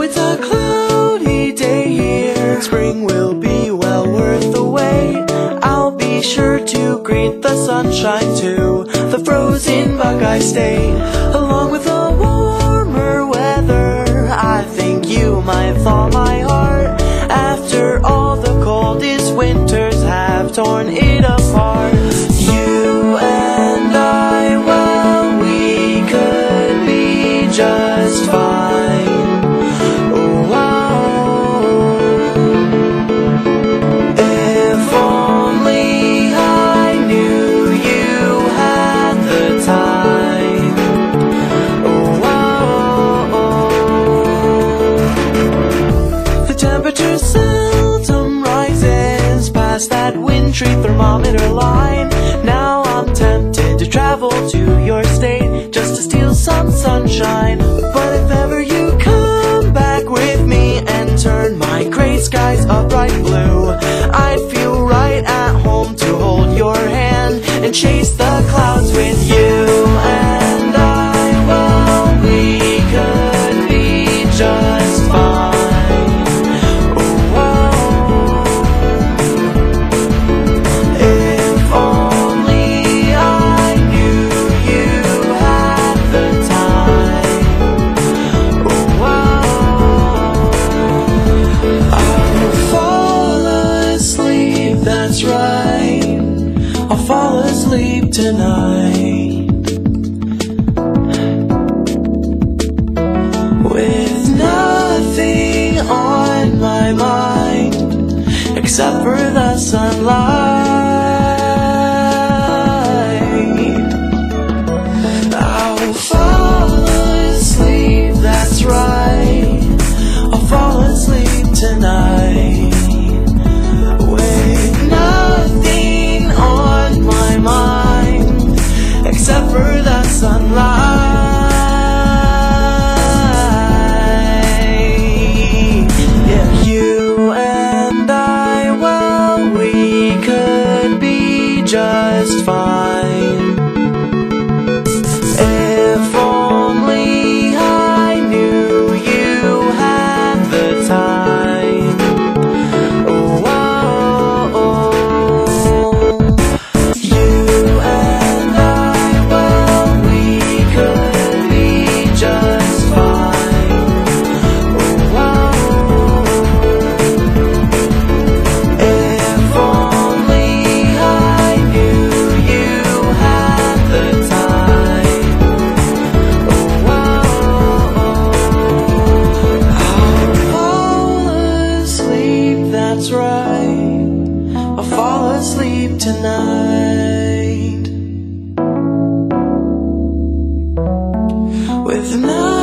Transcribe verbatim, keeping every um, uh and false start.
it's a cloudy day here, spring will be well worth the wait. I'll be sure to greet the sunshine to the frozen Buckeye State. Along with the warmer weather, I think you might thaw my heart. After all the coldest winters have torn it apart. You and I, well, we could be just fine. Oh, if only I knew you had the time. Oh, the temperature seldom rises past that wintry thermometer line. Now I'm tempted to travel to your state just to steal some sunshine. But if ever you come back with me and turn my gray skies a bright blue, I'd feel right at home to hold your hand and chase the clouds with you. And I, well, we could be just fine. That's right, I'll fall asleep tonight with nothing on my mind except for the sunlight. I'll fall asleep, that's right, I'll fall asleep tonight. Except for the sunlight. Yeah, you and I, well, we could be just fine. If only I knew you had the time. Oh, oh, oh. You and I, that's right, I'll fall asleep tonight with nothing